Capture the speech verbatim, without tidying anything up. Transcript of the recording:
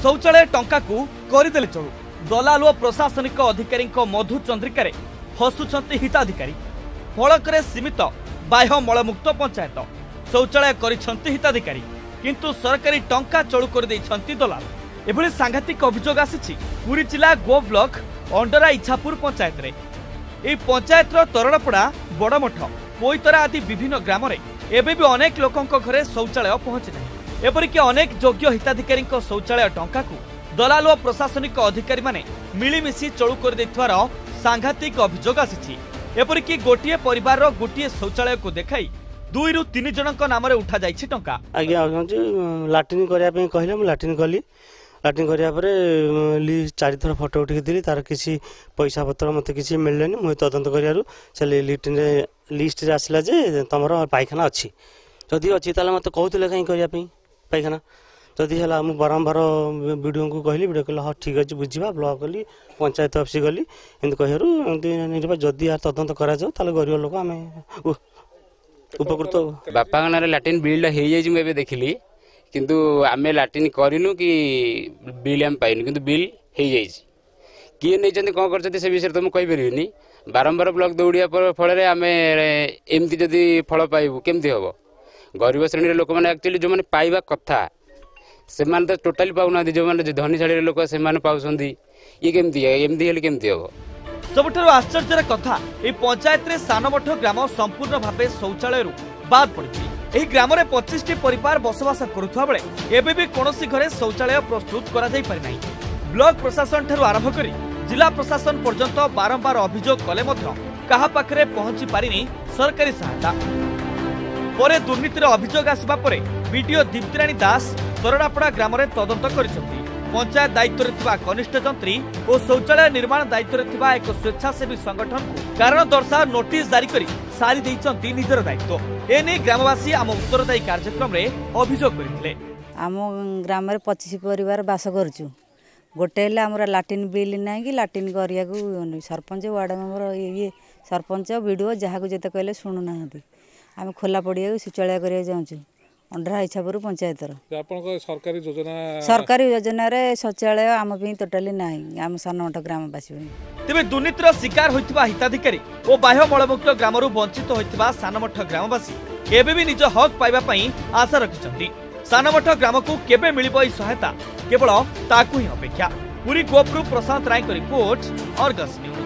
शौचालय टंका को करदेले चलू दलाल और प्रशासनिक अधिकारी मधु चंद्रिकार फसुंट हिताधिकारी फलक सीमित बाह्य मलमुक्त पंचायत शौचालय करिसेंति हिताधिकारी किंतु सरकारी टंका चलू कर देइछंति दलाल। एभली सांघातिक अभियोग आसीछि पुरी जिला गो ब्लॉक अंडरा इच्छापुर पंचायत रे। एई पंचायतर तरड़पड़ा बड़मठ पोईतरा आदि विभिन्न ग्राम रे एबे भी अनेक लोकंक घरे शौचालय पहुंची नाही। एपरिक अनेक योग्य हिताधिकारी शौचालय टंका को दलाल और प्रशासनिक अधिकारी माने मिलीमिशी चलू कर देथिवार सांघातिक अभियोग आसीछि। एपरिक गोटिए परिवार गोटिए शौचालय को देखाई दुई रु तीन जनक नाम रे उठा जाइछि टंका। आज्ञा लाट्रिन करिया पे कहले मैं लाट्रिन कली लाट्रिन करिया परे चारि थर फोटो उठिक दिली तार किसी पैसा पत्र मते किसी मिललेनी मुई तदंत करियारु से लिट्रिन लिस्ट रे आसिला जे तमरो पायखाना अछि जदि अछि ताले मते कहउतले काई करिया पे पायखाना जदि हला मु बारंबार वीडियो को कहली वीडियो कहला हां ठीक अछि बुझिबा ब्लॉक गली पंचायत ऑफिस गली एंत कहियारु एंत जदि यार तदंत करा जाओ ताले गरीब लोक आमे उपकृत बापा गनारे लैट्रिन बिल हे जाई मु एबे देखिली किंतु आमे लैट्रिन करिनु कि बिल हम पाइनु किंतु बिल हे जाई किए नै जंदी कोन करछथि से विषय तो मु कहि परिबिनी बारंबार ब्लॉक दौड़िया फल रे आमे एमती जदि फल पाइबु केमती हबो गरीब श्रेणी रे लोक माने एक्चुअली जो माने पाइबा कथा से माने तो टोटली पाउना जो माने धनीशाली लोक से माने पाउसंदी ये केमती एमती हेले केमती हबो। सबुठारु आश्चर्यर कथा ए पंचायत रे सानमठ ग्राम संपूर्ण भावे शौचालय बाद पड़ी। एही ग्राम रे पच्चीस टी परिवार बसवास करुवा बेले एबे भी कोनोसी घरे शौचालय प्रस्तुत करा जाई पारि नाही। ब्लॉक प्रशासन ठारू आरंभ करी जिला प्रशासन पर्यंत बारंबार अभियोग कले मध्य कहा पाखरे पहुंची पारिनी सरकारी सहायता। परे दुर्नीतिर अभियोग आसबा परे बीडीओ दीप्तिराणी दास तरड़ापड़ा ग्राम रे तदंत करिसंती। पंचायत दायित्व रे थिबा कनिष्ठ जंत्री और शौचालय निर्माण दायित्व रे थिबा एक स्वेच्छासेवी संगठन को कारण दर्शा नोटिस जारी करी सारी देइचंती निजर दायित्व। एने ग्रामवासी आम उत्तरदायी कार्यक्रम रे अभियोग करिथिले। आम ग्राम रे पच्चीस परिवार बास करछु गोटे हेले हमरा लाटिन बिल नाही कि लाटिन करिया को सरपंच वार्ड मेंबर ये सरपंच बीडीओ जहा को जते कहले सुनु नाहंती आम खोला पड़िया शौचालय करिया जाउछु अंडरा इच्छापुर पंचायत सरकारी योजना सरकारी योजना रे शौचालय आम भी टोटाली नाही आम सानमठ ग्रामवासी। तेबे दुर्नीतिर शिकार होइतिबा हिताधिकारी और बाह्य मलमुक्त ग्रामरू वंचित होइतिबा सानमठ ग्रामवासी एबे भी निज हक पाइबा पई आशा रखिसंती। सानमठ ग्राम को केबे मिलिबो ई सहायता केवल ताकू ही अपेक्षा। पूरी गोपरू प्रशांत राय को रिपोर्ट अर्गस न्यूज।